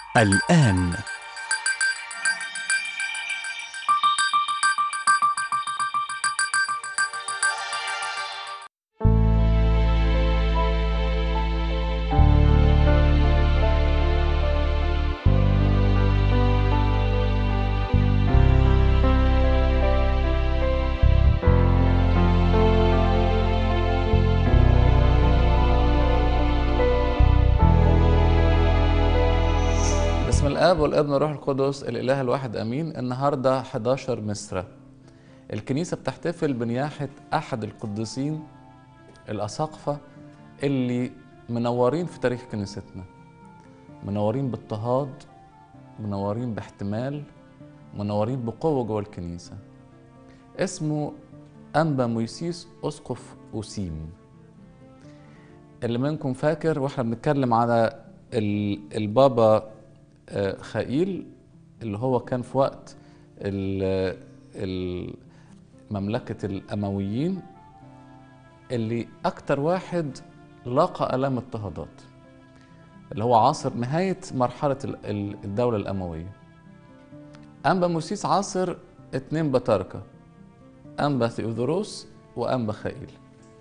الآن بسم الآب والابن والروح القدس الإله الواحد أمين. النهاردة 11 مصر الكنيسة بتحتفل بنياحة أحد القديسين الأساقفة اللي منورين في تاريخ كنيستنا، منورين باضطهاد، منورين باحتمال، منورين بقوة جوه الكنيسة. اسمه أنبا مويسيس أسقف أوسيم. اللي منكم فاكر واحنا بنتكلم على البابا خائيل اللي هو كان في وقت مملكة الأمويين، اللي أكتر واحد لاقى آلام اضطهادات، اللي هو عاصر نهاية مرحلة الدولة الأموية. أنبا موسيس عاصر 2 بطاركة، أنبا ثيودوروس وأنبا خائيل.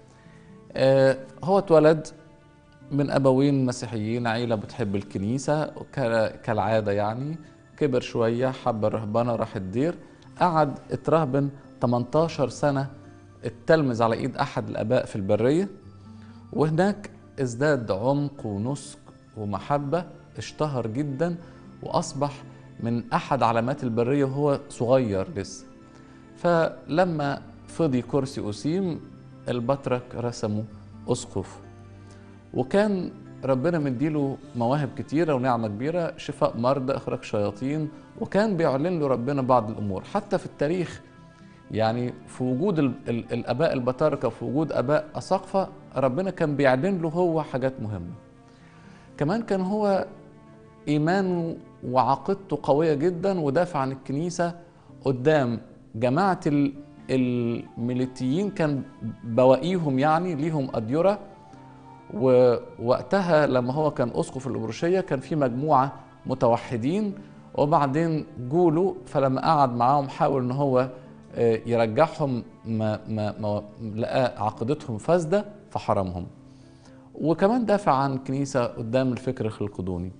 هو اتولد من أبوين مسيحيين، عيلة بتحب الكنيسة كالعادة يعني. كبر شوية، حب الرهبنة، راح الدير، قعد اترهبن 18 سنة، اتلمذ على إيد أحد الآباء في البرية، وهناك ازداد عمق ونسك ومحبة، اشتهر جدا وأصبح من أحد علامات البرية وهو صغير لسه. فلما فضي كرسي أوسيم، البطرك رسمه أسقف، وكان ربنا مديله مواهب كتيرة ونعمة كبيرة، شفاء مرضى، إخراج شياطين، وكان بيعلن له ربنا بعض الأمور. حتى في التاريخ يعني في وجود الآباء البطاركة، في وجود آباء أساقفة، ربنا كان بيعلن له هو حاجات مهمة. كمان كان هو إيمانه وعقيدته قوية جدا، ودافع عن الكنيسة قدام جماعة الميليتيين، كان بواقيهم يعني ليهم أديرة. ووقتها لما هو كان أسقف الأبروشية كان في مجموعة متوحدين، وبعدين جوله، فلما قعد معاهم حاول ان هو يرجعهم، ما لقى عقيدتهم فاسدة فحرمهم. وكمان دافع عن الكنيسة قدام الفكر الخلقدوني.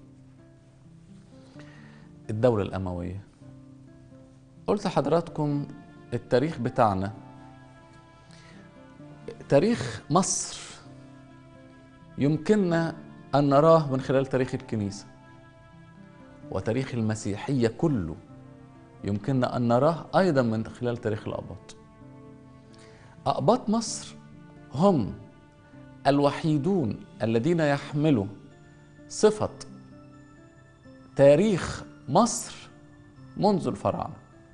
الدولة الأموية، قلت لحضراتكم التاريخ بتاعنا، تاريخ مصر يمكننا أن نراه من خلال تاريخ الكنيسة، وتاريخ المسيحية كله يمكننا أن نراه أيضا من خلال تاريخ الأقباط. أقباط مصر هم الوحيدون الذين يحملوا صفة تاريخ مصر منذ الفراعنة،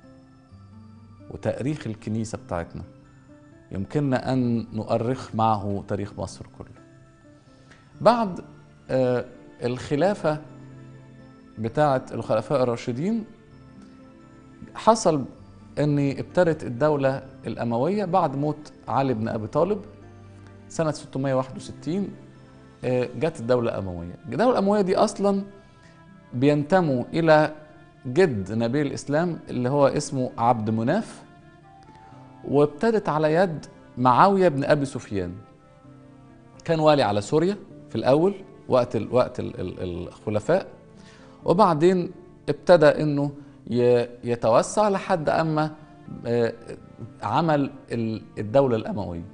وتاريخ الكنيسة بتاعتنا يمكننا أن نؤرخ معه تاريخ مصر كله. بعد الخلافة بتاعة الخلفاء الراشدين، حصل أن ابتدت الدولة الأموية بعد موت علي بن أبي طالب سنة 661. جت الدولة الأموية. الدولة الأموية دي أصلا بينتموا إلى جد نبي الإسلام اللي هو اسمه عبد مناف، وابتدت على يد معاوية بن أبي سفيان. كان والي على سوريا في الأول وقت الخلفاء، وبعدين ابتدى انه يتوسع لحد اما عمل الدولة الأموية.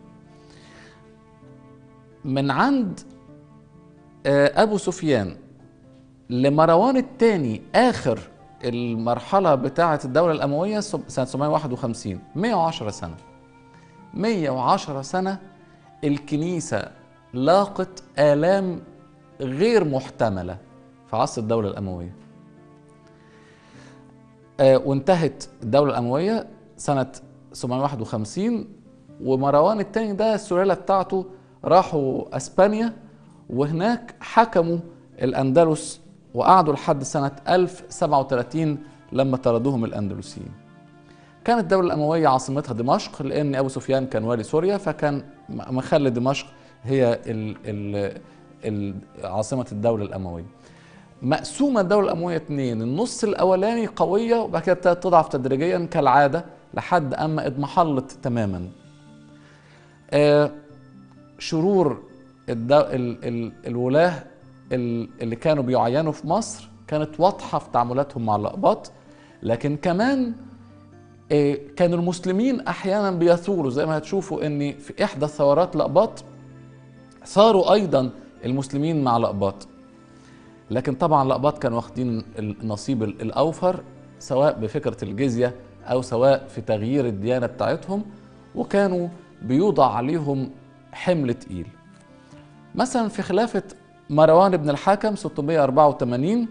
من عند أبو سفيان لمروان الثاني، آخر المرحلة بتاعة الدولة الأموية سنة 751، 110 سنة. 110 سنة الكنيسة لاقت آلام غير محتملة في عصر الدولة الأموية. وانتهت الدولة الأموية سنة 751، ومروان الثاني ده السلالة بتاعته راحوا أسبانيا، وهناك حكموا الأندلس وقعدوا لحد سنة 1037 لما طردوهم الأندلسيين. كانت الدولة الأموية عاصمتها دمشق، لأن أبو سفيان كان والي سوريا، فكان مخلي دمشق هي عاصمة الدولة الأموية. مقسومة الدولة الأموية اتنين، النص الأولاني قوية وبعد كده ابتدت تضعف تدريجيا كالعادة لحد أما اضمحلت تماما. شرور الولاة اللي كانوا بيعينوا في مصر كانت واضحة في تعاملاتهم مع الأقباط، لكن كمان كانوا المسلمين أحيانا بيثوروا، زي ما هتشوفوا إن في إحدى ثورات الأقباط ثاروا أيضا المسلمين مع الأقباط. لكن طبعا الأقباط كانوا واخدين النصيب الأوفر، سواء بفكرة الجزية أو سواء في تغيير الديانة بتاعتهم، وكانوا بيوضع عليهم حمل تقيل. مثلا في خلافة مروان بن الحكم 684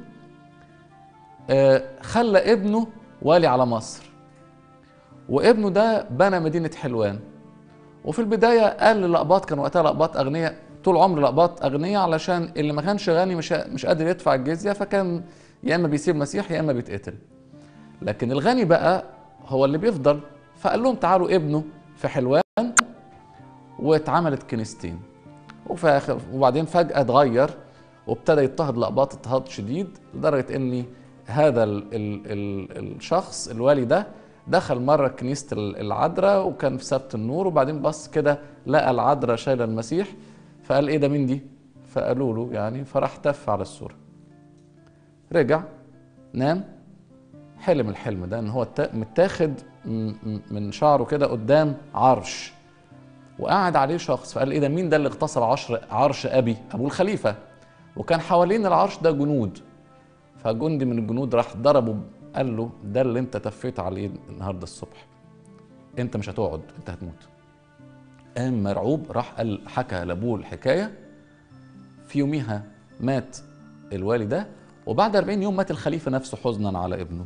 خلى ابنه والي على مصر، وابنه ده بنى مدينة حلوان. وفي البداية قال للأقباط، كان وقتها الأقباط أغنياء، طول عمر الأقباط أغنياء، علشان اللي ما كانش غني مش قادر يدفع الجزية، فكان يا إما بيسيب مسيح يا إما بيتقتل. لكن الغني بقى هو اللي بيفضل، فقال لهم تعالوا ابنه في حلوان، واتعملت كنيستين. وبعدين فجأة اتغير وابتدى يضطهد الأقباط اضطهاد شديد، لدرجة إن هذا الشخص الوالي ده دخل مرة كنيسة العذراء وكان في سبت النور، وبعدين بص كده لقى العذراء شايلة المسيح، فقال ايه ده مين دي؟ فقالوا له يعني، فراح تف على الصورة. رجع نام، حلم الحلم ده ان هو متاخد من شعره كده قدام عرش، وقعد عليه شخص، فقال ايه ده مين ده اللي اغتصب عرش ابي ابو الخليفة؟ وكان حوالين العرش ده جنود، فجندي من الجنود راح ضربه، قال له ده اللي انت تفيت عليه النهارده الصبح، انت مش هتقعد، انت هتموت. قام مرعوب، راح قال حكى لابوه الحكايه. في يوميها مات الوالي ده، وبعد 40 يوم مات الخليفه نفسه حزنا على ابنه.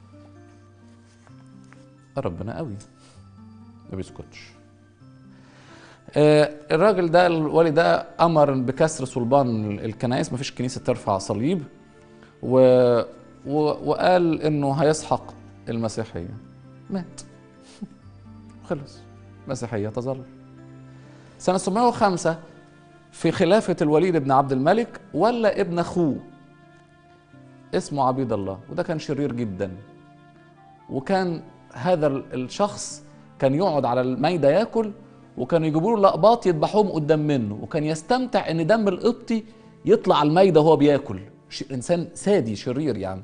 ربنا قوي ما بيسكتش. الراجل ده الوالي ده امر بكسر صلبان الكنائس، ما فيش كنيسه ترفع صليب، وقال انه هيسحق المسيحيه. مات خلص، المسيحيه تظل. سنه 705 في خلافه الوليد بن عبد الملك ولا ابن اخوه اسمه عبيد الله، وده كان شرير جدا. وكان هذا الشخص كان يقعد على الميدة ياكل، وكانوا يجيبوا له الأقباط يذبحوهم قدام منه، وكان يستمتع ان دم القبطي يطلع على الميدة وهو بياكل. انسان سادي شرير يعني.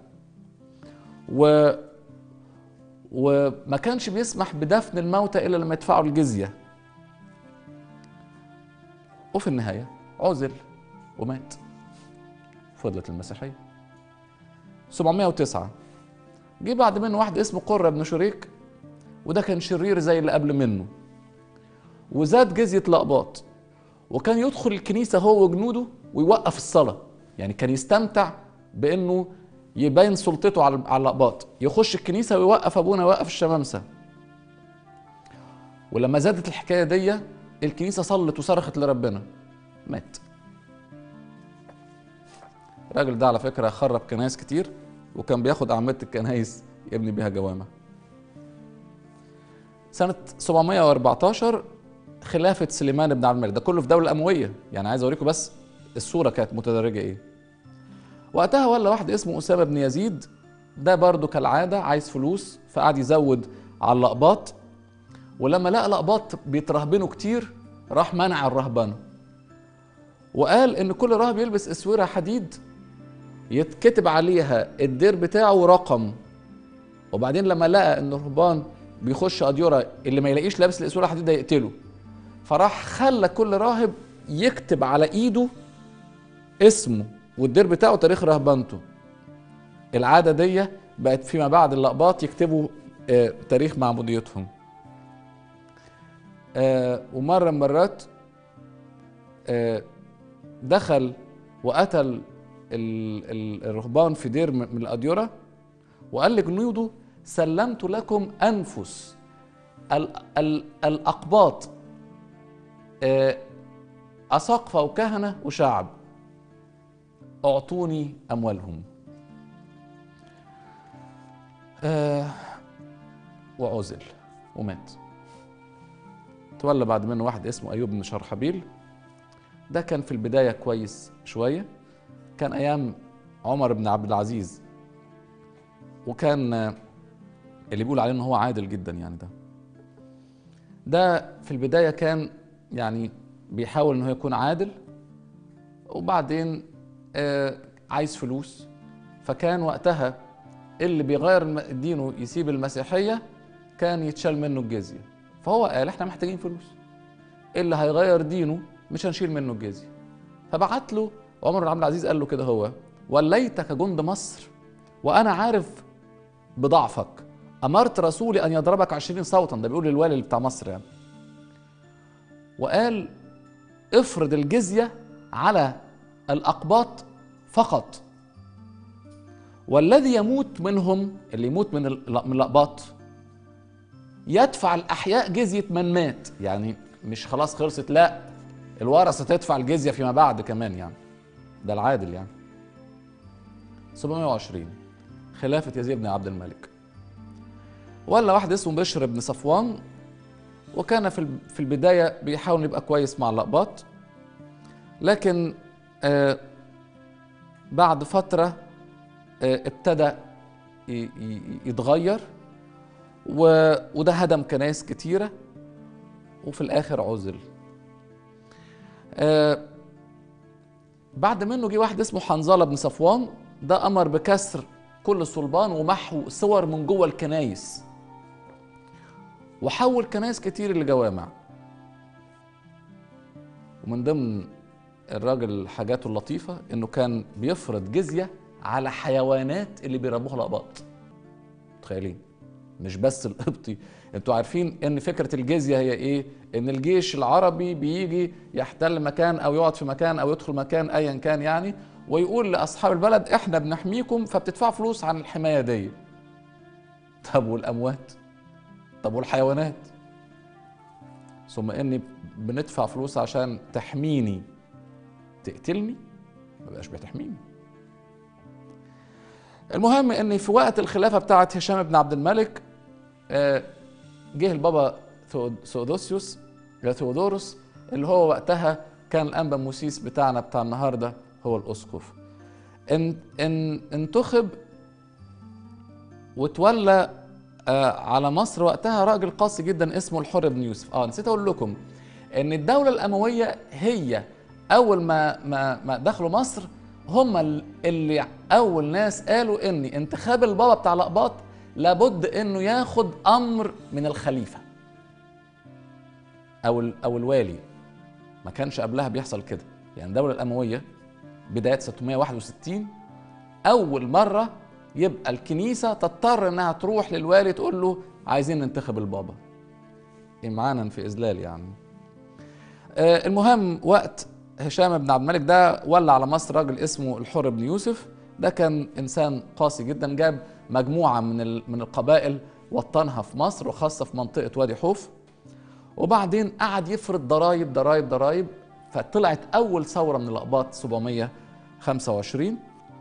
وما كانش بيسمح بدفن الموتى الا لما يدفعوا الجزية. وفي النهاية عزل ومات. فضلت المسيحية. 709 جه بعد منه واحد اسمه قرة بن شريك، وده كان شرير زي اللي قبل منه، وزاد جزية الأقباط، وكان يدخل الكنيسة هو وجنوده ويوقف الصلاة. يعني كان يستمتع بأنه يبين سلطته على الأقباط، يخش الكنيسة ويوقف أبونا، يوقف الشمامسة. ولما زادت الحكاية دي الكنيسة صلت وصرخت لربنا، مات. الراجل ده على فكرة خرب كنايس كتير، وكان بياخد أعمدة الكنايس يبني بيها جوامع. سنة 714 خلافة سليمان بن عبد الملك، ده كله في دولة أموية، يعني عايز أوريكم بس الصورة كانت متدرجة إيه. وقتها ولا واحد اسمه أسامة بن يزيد، ده برضه كالعادة عايز فلوس، فقعد يزود على الأقباط، ولما لقى الأقباط بيترهبنوا كتير راح منع الرهبنة، وقال إن كل راهب يلبس أسورة حديد يتكتب عليها الدير بتاعه ورقم. وبعدين لما لقى إن الرهبان بيخش أديرة اللي ما يلاقيش لابس الأسورة الحديد ده يقتله، فراح خلى كل راهب يكتب على إيده اسمه والدير بتاعه تاريخ رهبنته. العادة دي بقت فيما بعد الأقباط يكتبوا تاريخ معموديتهم. ومرة من مرات دخل وقتل الرهبان في دير من الأديرة، وقال لجنوده سلمت لكم أنفس الأقباط، أساقفة وكهنة وشعب، أعطوني أموالهم. وعزل ومات. تولى بعد منه واحد اسمه أيوب بن شرحبيل، ده كان في البداية كويس شوية، كان أيام عمر بن عبد العزيز، وكان اللي بيقول عليه ان هو عادل جدا يعني. ده في البداية كان يعني بيحاول ان هو يكون عادل، وبعدين عايز فلوس، فكان وقتها اللي بيغير دينه يسيب المسيحية كان يتشال منه الجزية، فهو قال احنا محتاجين فلوس، اللي هيغير دينه مش هنشيل منه الجزية. فبعت له عمر بن عبد العزيز قال له كده، هو وليتك جند مصر وأنا عارف بضعفك، أمرت رسولي أن يضربك 20 صوتا، ده بيقول للوالي بتاع مصر يعني، وقال افرض الجزية على الأقباط فقط، والذي يموت منهم، اللي يموت من الأقباط، يدفع الأحياء جزية من مات. يعني مش خلاص خلصت، لا، الورثة تدفع الجزية فيما بعد كمان يعني. ده العادل يعني. 720 خلافة يزيد بن عبد الملك، ولا واحد اسمه بشر بن صفوان، وكان في البداية بيحاول يبقى كويس مع الأقباط، لكن بعد فترة ابتدى يتغير، وده هدم كنائس كتيرة، وفي الآخر عزل. بعد منه جه واحد اسمه حنظلة بن صفوان، ده أمر بكسر كل صلبان ومحو صور من جوه الكنايس، وحول كنايس كتير لجوامع. ومن ضمن الراجل حاجاته اللطيفة انه كان بيفرض جزية على حيوانات اللي بيربوها الأقباط. متخيلين؟ مش بس القبطي. انتوا عارفين ان فكرة الجزية هي ايه؟ ان الجيش العربي بيجي يحتل مكان او يقعد في مكان او يدخل مكان ايا كان يعني، ويقول لاصحاب البلد احنا بنحميكم فبتدفعوا فلوس عن الحماية دي. طب والاموات؟ طب والحيوانات؟ ثم اني بندفع فلوس عشان تحميني، تقتلني؟ ما بقاش بتحميني. المهم ان في وقت الخلافة بتاعت هشام بن عبد الملك جه البابا ثيودوروس، اللي هو وقتها كان الانبا موسيس بتاعنا بتاع النهارده هو الاسقف. انتخب وتولى على مصر وقتها راجل قاسي جدا اسمه الحر بن يوسف. نسيت اقول لكم ان الدولة الاموية هي اول ما دخلوا مصر هم اللي اول ناس قالوا ان انتخاب البابا بتاع الاقباط لابد انه ياخد امر من الخليفة او الوالي. ما كانش قبلها بيحصل كده يعني. الدولة الاموية بداية 661 اول مرة يبقى الكنيسة تضطر انها تروح للوالي تقول له عايزين ننتخب البابا، امعانا في اذلال يعني. المهم وقت هشام بن عبد الملك ده ولى على مصر راجل اسمه الحر بن يوسف. ده كان انسان قاسي جدا، جاب مجموعة من القبائل وطنها في مصر وخاصة في منطقة وادي حوف، وبعدين قعد يفرض ضرايب ضرايب ضرايب. فطلعت اول ثورة من الاقباط 725،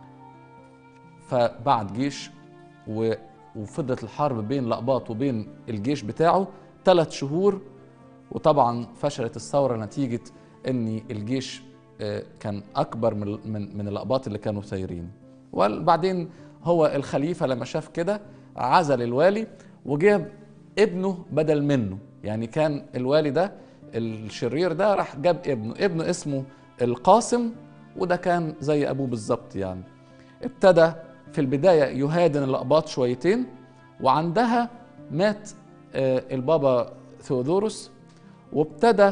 فبعت جيش وفضلت الحرب بين الاقباط وبين الجيش بتاعه 3 شهور، وطبعا فشلت الثورة نتيجة ان الجيش كان اكبر من الاقباط اللي كانوا ثايرين. وبعدين هو الخليفة لما شاف كده عزل الوالي وجاب ابنه بدل منه. يعني كان الوالي ده الشرير ده راح جاب ابنه اسمه القاسم، وده كان زي ابوه بالظبط يعني. ابتدى في البداية يهادن الأقباط شويتين، وعندها مات البابا ثيودوروس، وابتدى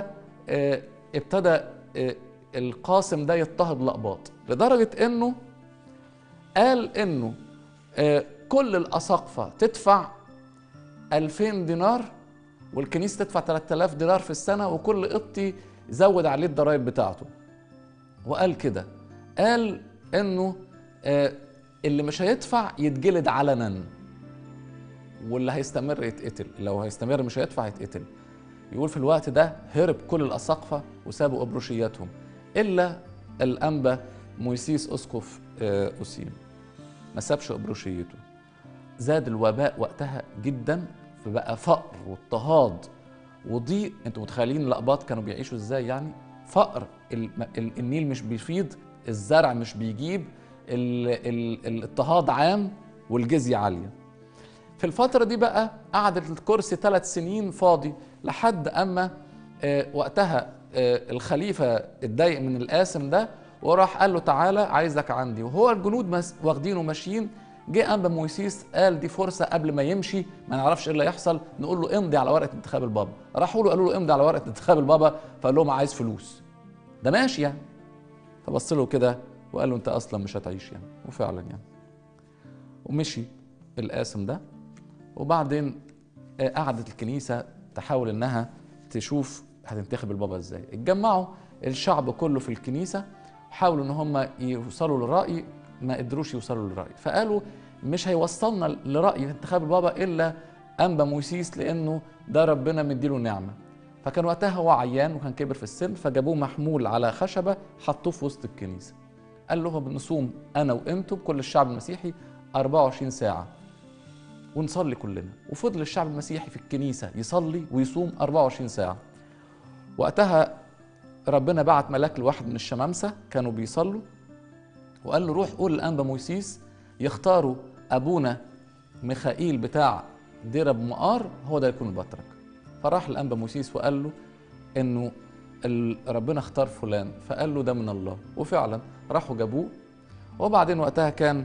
القاسم ده يضطهد الأقباط لدرجة انه قال انه كل الأساقفة تدفع 2000 دينار والكنيسة تدفع 3000 دينار في السنة، وكل قبطي زود عليه الضرائب بتاعته. وقال كده، قال انه اللي مش هيدفع يتجلد علنا، واللي هيستمر يتقتل. لو هيستمر مش هيدفع يتقتل. يقول في الوقت ده هرب كل الأساقفة وسابوا أبروشياتهم إلا الأنبا مويسيس أسقف أسيم، ما سابش أبروشيته. زاد الوباء وقتها جدا، فبقى فقر واضطهاد وضيق. انتوا متخيلين الأقباط كانوا بيعيشوا ازاي يعني؟ فقر، النيل مش بيفيض، الزرع مش بيجيب، الاضطهاد عام والجزية عالية. في الفترة دي بقى قعدت الكرسي 3 سنين فاضي لحد أما وقتها الخليفة اتضايق من القاسم ده وراح قال له تعالى عايزك عندي، وهو الجنود واخدينه ماشيين. جه أنبا مويسيس قال دي فرصة قبل ما يمشي ما نعرفش ايه اللي هيحصل، نقول له امضي على ورقة انتخاب البابا. راحوا له قالوا له امضي على ورقة انتخاب البابا، فقال لهم عايز فلوس، ده ماشي يعني. فبص له كده وقال له انت اصلا مش هتعيش يعني، وفعلا يعني. ومشي القاسم ده. وبعدين قعدت الكنيسة تحاول انها تشوف هتنتخب البابا ازاي. اتجمعوا الشعب كله في الكنيسة، حاولوا ان هم يوصلوا لرأي، ما قدروش يوصلوا لرأي، فقالوا مش هيوصلنا لرأي انتخاب البابا الا أنبا مويسيس، لانه ده ربنا مديله نعمة. فكان وقتها هو عيان وكان كبر في السن، فجابوه محمول على خشبة حطوه في وسط الكنيسة. قال لهم نصوم انا وانتم كل الشعب المسيحي 24 ساعة ونصلي كلنا. وفضل الشعب المسيحي في الكنيسة يصلي ويصوم 24 ساعة. وقتها ربنا بعت ملاك لواحد من الشمامسة كانوا بيصلوا، وقال له روح قول لأنبا مويسيس يختاروا أبونا ميخائيل بتاع دير أبو مقار هو ده يكون البطرك. فراح لأنبا مويسيس وقال له إنه ربنا اختار فلان، فقال له ده من الله. وفعلا راحوا جابوه. وبعدين وقتها كان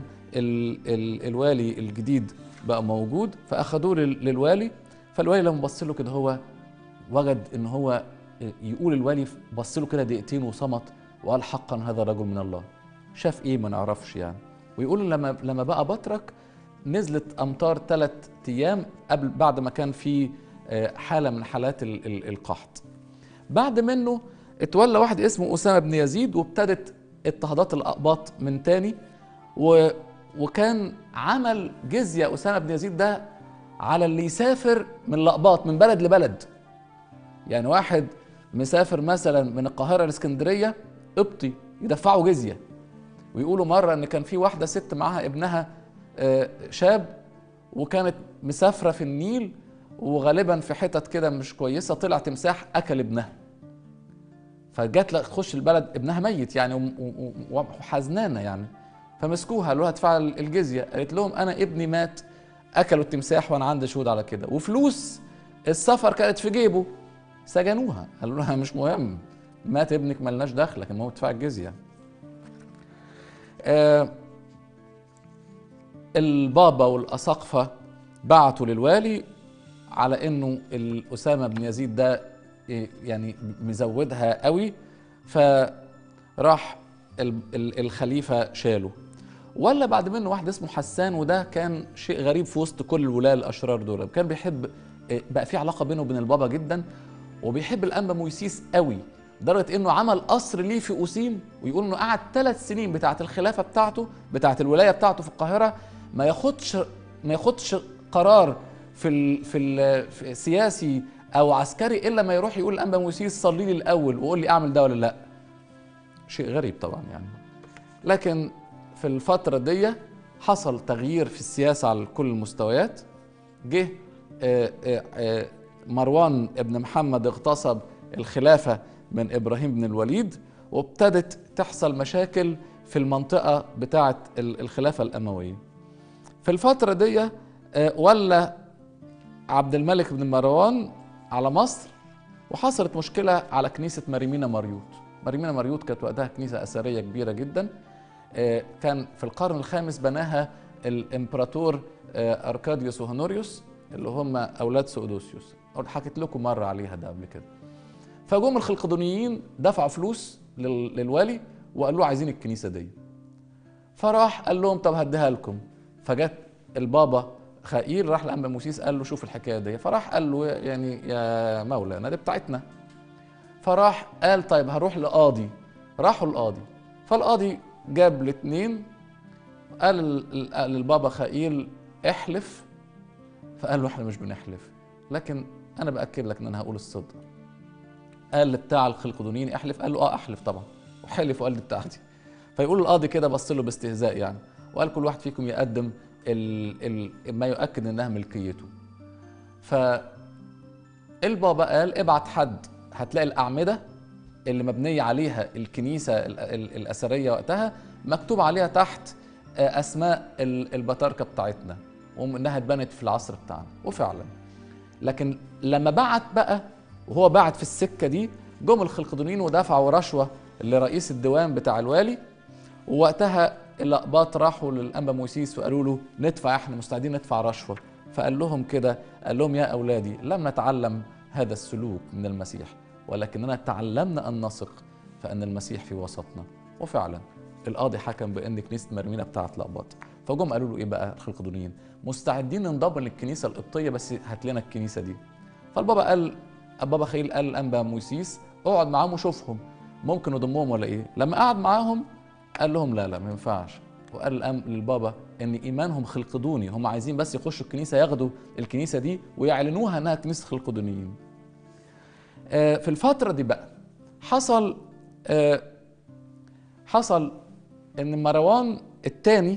الوالي الجديد بقى موجود، فأخدوه للوالي. فالوالي لما بص له كده هو وجد إن هو يقول الوالي بص له كده دقيقتين وصمت وقال حقا هذا رجل من الله. شاف ايه ما نعرفش يعني. ويقول لما بقى بطرك نزلت امطار 3 ايام بعد ما كان في حاله من حالات القحط. بعد منه اتولى واحد اسمه اسامه بن يزيد، وابتدت اضطهادات الاقباط من تاني. وكان عمل جزيه اسامه بن يزيد ده على اللي يسافر من الاقباط من بلد لبلد. يعني واحد مسافر مثلا من القاهره لاسكندريه قبطي يدفعوا جزيه. ويقولوا مرة ان كان في واحدة ست معاها ابنها شاب، وكانت مسافرة في النيل، وغالبا في حتت كده مش كويسة طلع تمساح اكل ابنها. فجات تخش البلد ابنها ميت يعني وحزنانة يعني. فمسكوها قالوا لها ادفع الجزية. قالت لهم انا ابني مات اكلوا التمساح وانا عندي شهود على كده، وفلوس السفر كانت في جيبه. سجنوها، قالوا لها مش مهم، مات ابنك ملناش دخل، لكن هو ادفع الجزية. البابا والأساقفة بعتوا للوالي على انه الأسامة بن يزيد ده يعني مزودها قوي، فراح الخليفة شاله. ولا بعد منه واحد اسمه حسان، وده كان شيء غريب في وسط كل الولاة الأشرار دول. كان بيحب، بقى في علاقة بينه وبين البابا جدا، وبيحب الأنبا مويسيس قوي لدرجة انه عمل قصر ليه في أوسيم. ويقول انه قعد 3 سنين بتاعة الخلافة بتاعته بتاعة الولاية بتاعته في القاهرة ما ياخدش قرار في سياسي او عسكري الا ما يروح يقول الأنبا مويسيس صلي لي الاول وقول لي اعمل ده ولا لا. شيء غريب طبعا يعني. لكن في الفترة دي حصل تغيير في السياسة على كل المستويات. جه مروان ابن محمد اغتصب الخلافة من إبراهيم بن الوليد، وابتدت تحصل مشاكل في المنطقة بتاعة الخلافة الأموية. في الفترة دي ولى عبد الملك بن مروان على مصر، وحصلت مشكلة على كنيسة ماريمينا مريوط. ماريمينا مريوط كانت وقتها كنيسة أثرية كبيرة جدا. كان في القرن الخامس بناها الإمبراطور أركاديوس وهونوريوس اللي هم أولاد سؤدوسيوس. حكيت لكم مرة عليها ده قبل كده. فجم الخلقدونيين دفعوا فلوس للوالي وقالوا له عايزين الكنيسة دي. فراح قال لهم طب هديها لكم. فجت البابا خائيل راح لأنبا موسيس قال له شوف الحكاية دي. فراح قال له يعني يا مولانا دي بتاعتنا. فراح قال طيب هروح لقاضي. راحوا القاضي، فالقاضي جاب الاثنين قال للبابا خائيل احلف. فقال له احنا مش بنحلف، لكن انا باكد لك ان انا هقول الصدق. قال لبتاع الخلقدونيين احلف. قال له احلف طبعا، وحلف وقال دي بتاعتي. فيقول القاضي كده بص له باستهزاء يعني، وقال كل واحد فيكم يقدم ما يؤكد انها ملكيته. فالبابا قال ابعت حد، هتلاقي الاعمده اللي مبنيه عليها الكنيسه الاثريه وقتها مكتوب عليها تحت اسماء البطاركه بتاعتنا وانها اتبنت في العصر بتاعنا. وفعلا لكن لما بعت بقى، وهو بعت في السكه دي، جم الخلقدونيين ودفعوا رشوه لرئيس الديوان بتاع الوالي. ووقتها الأقباط راحوا للأنبا موسيس وقالوا له ندفع، احنا مستعدين ندفع رشوه. فقال لهم كده، قال لهم يا اولادي لم نتعلم هذا السلوك من المسيح، ولكننا تعلمنا ان نثق فان المسيح في وسطنا. وفعلا القاضي حكم بان كنيسه مرمينا بتاعت الأقباط. فجم قالوا له ايه بقى الخلقدونيين؟ مستعدين ننضم للكنيسه القبطيه بس هات لنا الكنيسه دي. البابا خيل قال الأنبا موسيس اقعد معاهم وشوفهم ممكن نضمهم ولا ايه. لما قعد معاهم قال لهم لا ما ينفعش، وقال للبابا ان ايمانهم خلقدوني، هم عايزين بس يخشوا الكنيسه ياخدوا الكنيسه دي ويعلنوها انها كنيسه خلقدونيين. في الفتره دي بقى حصل ان مروان الثاني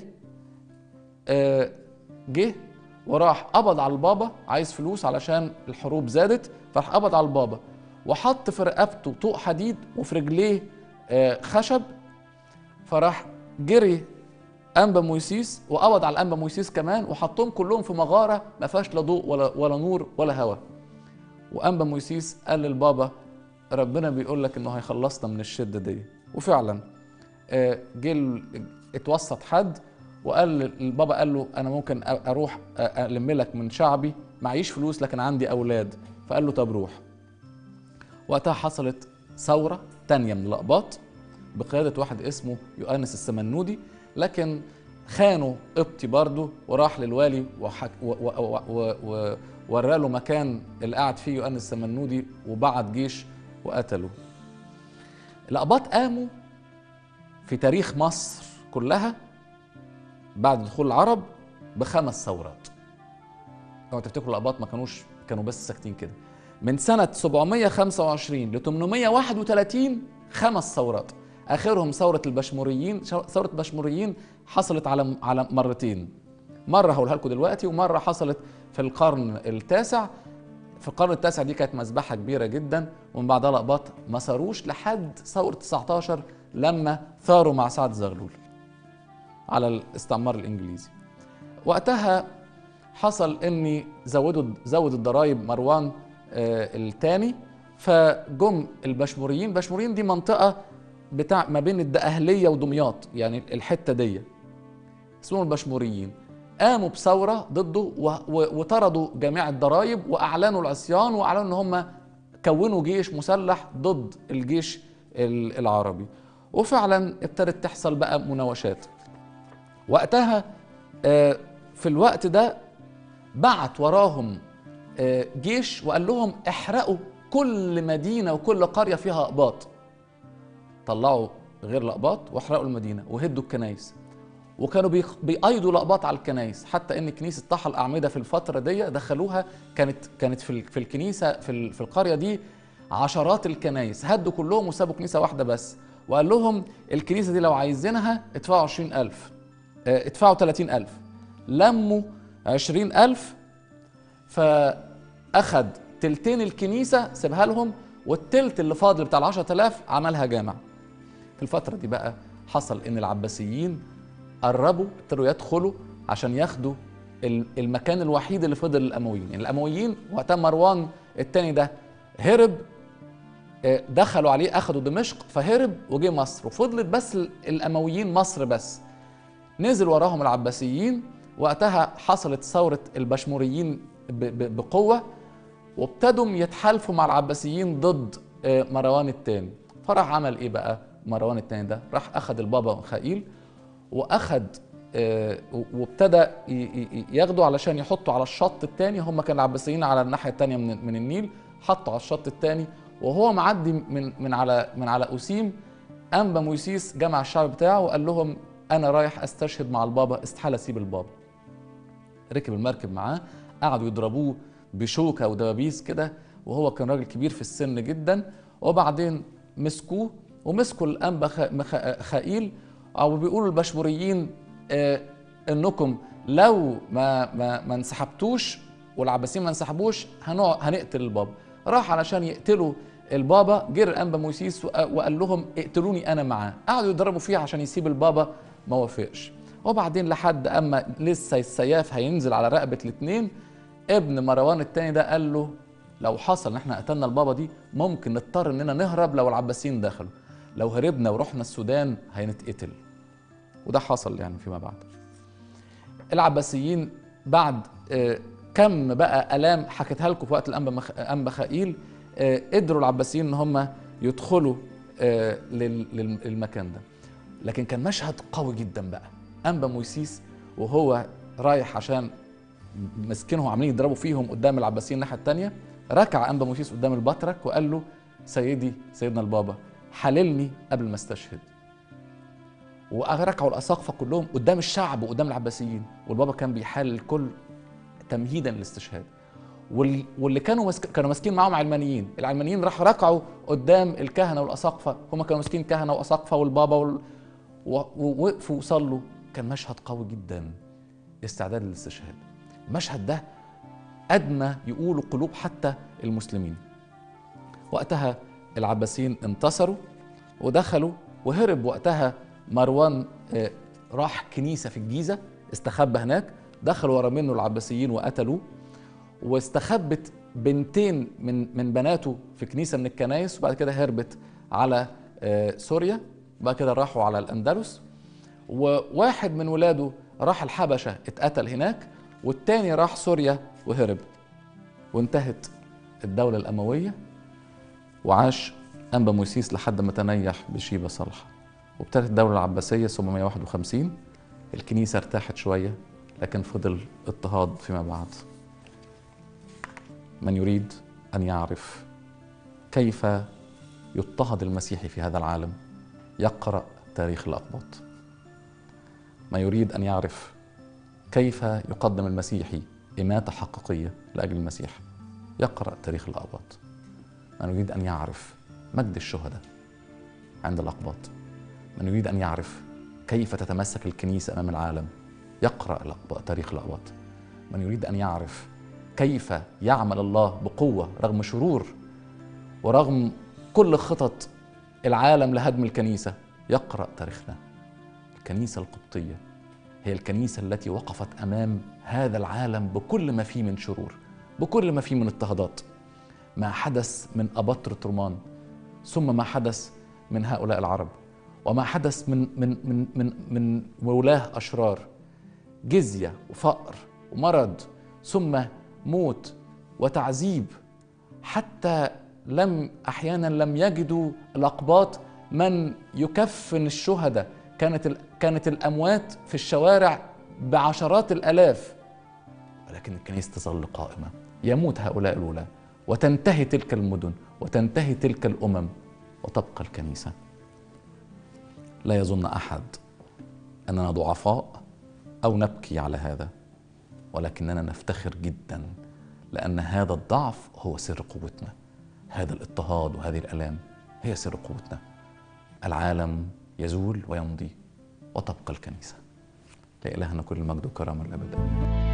جه وراح قبض على البابا، عايز فلوس علشان الحروب زادت، فراح قبض على البابا وحط في رقبته طوق حديد وفي رجليه خشب. فراح جري أنبا موسيس وقبض على الأنبا موسيس كمان وحطهم كلهم في مغارة ما فيهاش لا ضوء ولا نور ولا هواء. وأنبا موسيس قال للبابا ربنا بيقول لك إنه هيخلصنا من الشدة دي. وفعلا جه اتوسط حد وقال البابا، قال له أنا ممكن أروح ألم لك من شعبي، معيش فلوس لكن عندي أولاد. فقال له طب روح. وقتها حصلت ثورة تانية من الأقباط بقيادة واحد اسمه يؤنس السمنودي، لكن خانوا قبطي برضه وراح للوالي وورى له مكان اللي قاعد فيه يؤنس السمنودي وبعت جيش وقتله. الأقباط قاموا في تاريخ مصر كلها بعد دخول العرب ب5 ثورات. لو تفتكروا الأقباط ما كانوا بس ساكتين كده. من سنة 725 ل 831 5 ثورات. آخرهم ثورة البشموريين. ثورة البشموريين حصلت على مرتين، مرة هقولها لكم دلوقتي ومرة حصلت في القرن التاسع. في القرن التاسع دي كانت مذبحة كبيرة جدا، ومن بعدها الأقباط ما ثاروش لحد ثورة 19 لما ثاروا مع سعد زغلول على الاستعمار الإنجليزي. وقتها حصل إن زود الضرايب مروان الثاني، فجم البشموريين. البشموريين دي منطقة بتاع ما بين الدقهلية ودمياط، يعني الحتة دي اسمهم البشموريين. قاموا بثورة ضده وطردوا جميع الضرايب وأعلنوا العصيان وأعلنوا إن هم كونوا جيش مسلح ضد الجيش العربي. وفعلا ابتدت تحصل بقى مناوشات. وقتها في الوقت ده بعت وراهم جيش وقال لهم احرقوا كل مدينة وكل قرية فيها أقباط. طلعوا غير الأقباط واحرقوا المدينة وهدوا الكنايس، وكانوا بيقيدوا الأقباط على الكنايس، حتى ان كنيسة طحا الأعمدة في الفترة دي دخلوها، كانت في الكنيسة في القرية دي عشرات الكنايس، هدوا كلهم وسابوا كنيسة واحدة بس. وقال لهم الكنيسة دي لو عايزينها ادفعوا 20,000، ادفعوا 30,000. لموا 20,000، فأخد تلتين الكنيسة سيبها لهم، والتلت اللي فاضل بتاع 10,000 عملها جامع. في الفترة دي بقى حصل إن العباسيين قربوا ابتدوا يدخلوا عشان ياخدوا المكان الوحيد اللي فضل للأمويين. يعني الأمويين وقتها مروان الثاني ده هرب، دخلوا عليه أخدوا دمشق فهرب وجه مصر، وفضلت بس الأمويين مصر بس. نزل وراهم العباسيين. وقتها حصلت ثورة البشموريين بقوة، وابتدوا يتحالفوا مع العباسيين ضد مروان الثاني. فراح عمل ايه بقى مروان الثاني ده؟ راح اخذ البابا خائيل واخذ وابتدى ياخدوا علشان يحطوا على الشط الثاني. هم كانوا العباسيين على الناحيه الثانيه من النيل، حطوا على الشط الثاني وهو معدي من على أوسيم. أنبا موسيس جمع الشعب بتاعه وقال لهم انا رايح استشهد مع البابا، استحاله اسيب البابا. ركب المركب معاه، قعدوا يضربوه بشوكه ودبابيس كده، وهو كان راجل كبير في السن جدا. وبعدين مسكوه ومسكوا الأنبا خائيل، او بيقولوا البشموريين انكم لو ما انسحبتوش والعباسيين ما انسحبوش هنقتل البابا. راح علشان يقتلوا البابا، جه الأنبا موسيس وقال لهم اقتلوني انا معاه. قعدوا يضربوا فيه عشان يسيب البابا، ما وافقش. وبعدين لحد اما لسه السياف هينزل على رقبه الاثنين، ابن مروان الثاني ده قال له لو حصل ان احنا قتلنا البابا دي ممكن نضطر اننا نهرب لو العباسيين دخلوا، لو هربنا ورحنا السودان هنتقتل. وده حصل يعني فيما بعد. العباسيين بعد كم بقى آلام حكيتها لكم في وقت الأنبا خائيل، قدروا العباسيين ان هم يدخلوا للمكان ده. لكن كان مشهد قوي جدا بقى، أنبا مويسيس وهو رايح عشان مسكينهم عاملين يضربوا فيهم قدام العباسيين الناحيه الثانيه، ركع أنبا مويسيس قدام البطرك وقال له سيدنا البابا حللني قبل ما استشهد. وركعوا الأساقفة كلهم قدام الشعب وقدام العباسيين، والبابا كان بيحلل الكل تمهيدا للاستشهاد. واللي كانوا ماسكين معاهم علمانيين، العلمانيين راحوا ركعوا قدام الكهنه والاساقفه، هم كانوا ماسكين كهنه واساقفه والبابا ووقفوا وصلوا. كان مشهد قوي جدا، استعداد للاستشهاد. المشهد ده ادمى يقولوا قلوب حتى المسلمين. وقتها العباسيين انتصروا ودخلوا، وهرب وقتها مروان، راح كنيسه في الجيزه استخبى هناك، دخلوا ورا منه العباسيين وقتلوه. واستخبت بنتين من بناته في كنيسه من الكنايس، وبعد كده هربت على سوريا، وبعد كده راحوا على الاندلس. وواحد من ولاده راح الحبشه اتقتل هناك، والتاني راح سوريا وهرب. وانتهت الدوله الامويه، وعاش أنبا مويسيس لحد ما تنيح بشيبة صالحة. وابتدت الدولة العباسية 751. الكنيسة ارتاحت شوية، لكن فضل اضطهاد فيما بعد. من يريد أن يعرف كيف يضطهد المسيحي في هذا العالم يقرأ تاريخ الأقباط. من يريد أن يعرف كيف يقدم المسيحي إماتة حقيقية لأجل المسيح يقرأ تاريخ الأقباط. من يريد أن يعرف مجد الشهداء عند الأقباط، من يريد أن يعرف كيف تتمسك الكنيسة أمام العالم يقرأ تاريخ الأقباط. من يريد أن يعرف كيف يعمل الله بقوة رغم شرور ورغم كل خطط العالم لهدم الكنيسة يقرأ تاريخنا. الكنيسة القبطية هي الكنيسة التي وقفت أمام هذا العالم بكل ما فيه من شرور، بكل ما فيه من اضطهادات. ما حدث من أباطرة رومان، ثم ما حدث من هؤلاء العرب، وما حدث من ولاة أشرار، جزية وفقر ومرض، ثم موت وتعذيب، حتى أحيانا لم يجدوا الأقباط من يكفن الشهداء. كانت الأموات في الشوارع بعشرات الآلاف، ولكن الكنيسة تظل قائمة. يموت هؤلاء الولاة وتنتهي تلك المدن وتنتهي تلك الأمم وتبقى الكنيسة. لا يظن أحد أننا ضعفاء أو نبكي على هذا، ولكننا نفتخر جدا، لأن هذا الضعف هو سر قوتنا. هذا الاضطهاد وهذه الآلام هي سر قوتنا. العالم يزول ويمضي وتبقى الكنيسة. لإلهنا كل المجد والكرامة الأبدية.